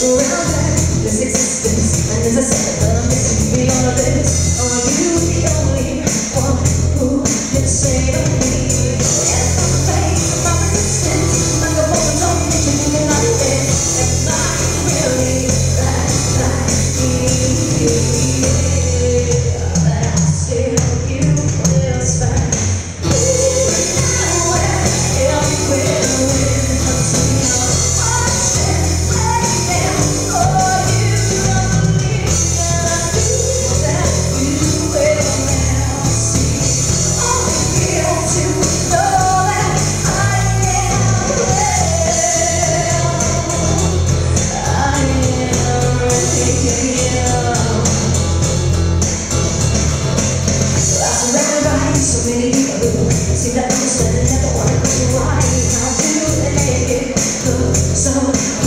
surrounded this existence, and as I said that I'm missing beyond all this. Are you the only one who can save me? And I face my resistance like a woman on me, and I think it's not really that easy. That still you will stand. So many people seem to understand that the one is right. How do they make it look so